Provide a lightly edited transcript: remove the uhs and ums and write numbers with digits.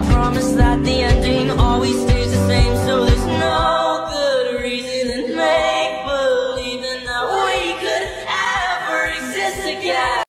promise that the ending always stays the same. So there's no good reason to make believing that we could ever exist again.